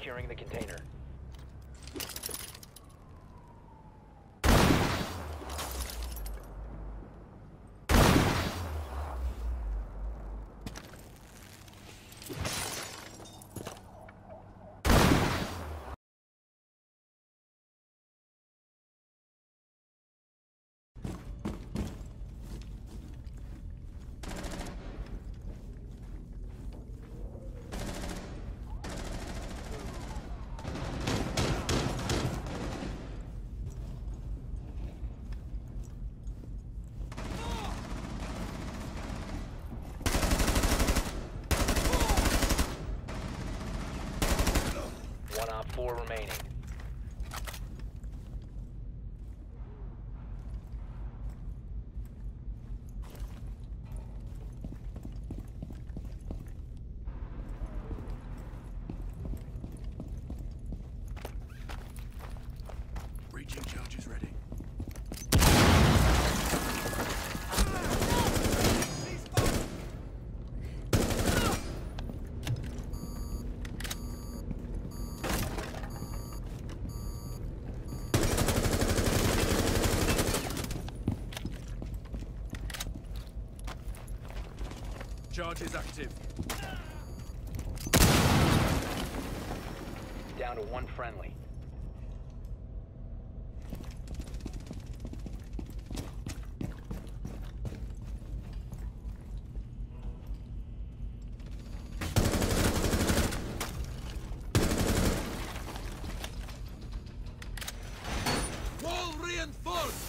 securing the container. One op 4 remaining. Breaching charges ready. Charge is active. Down to one friendly. Wall reinforced!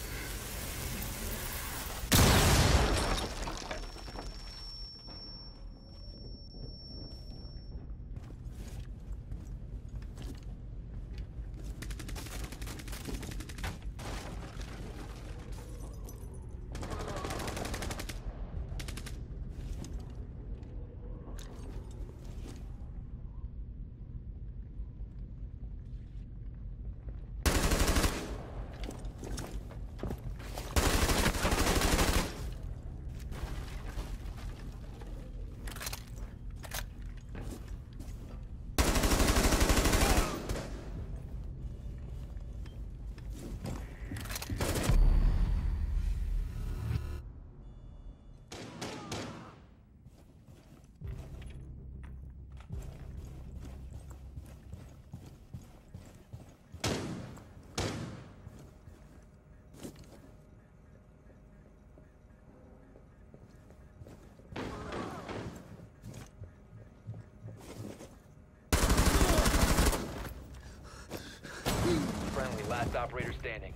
Friendly, last operator standing.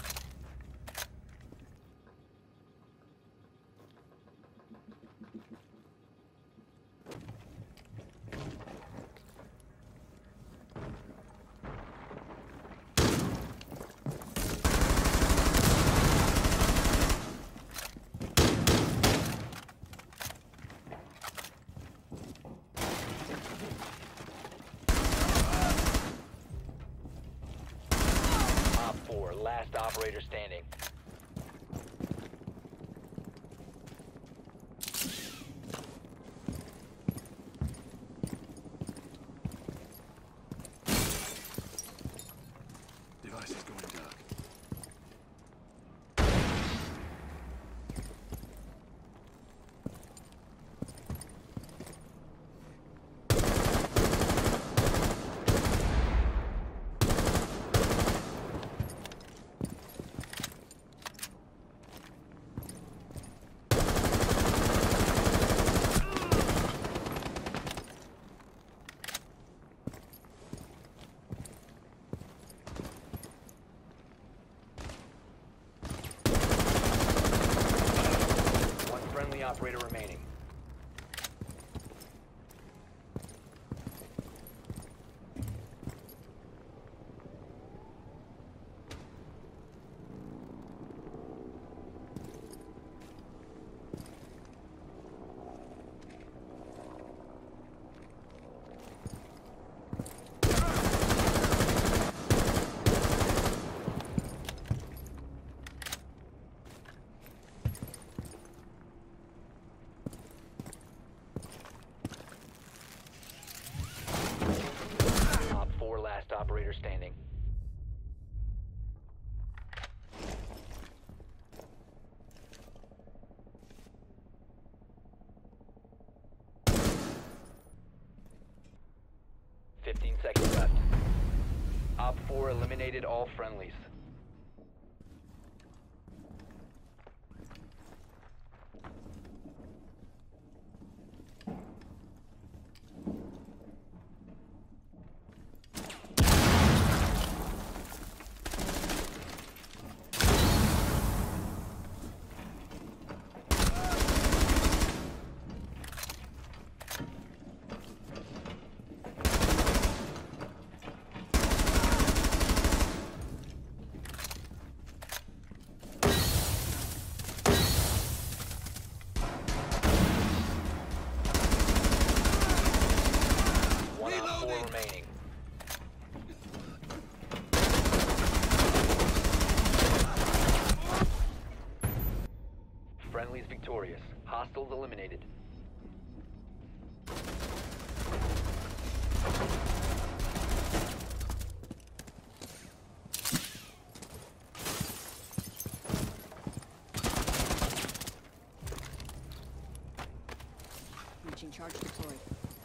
Op 4, last operator standing. Device is going dark. operator standing. Fifteen seconds left. Op 4 eliminated all friendlies. Remaining. Friendly's victorious. Hostiles eliminated. Breaching charge deployed.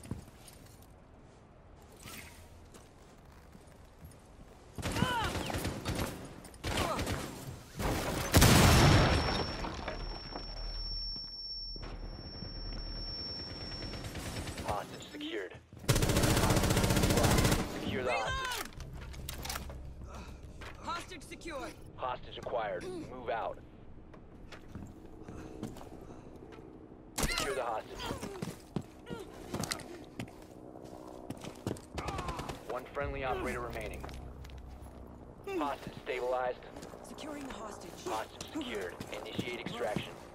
Hostage secured. Secure the hostage. Hostage secured. Hostage acquired. Move out. Secure the hostage. One friendly operator remaining. Hostage stabilized. Securing the hostage. Hostage secured. Initiate extraction.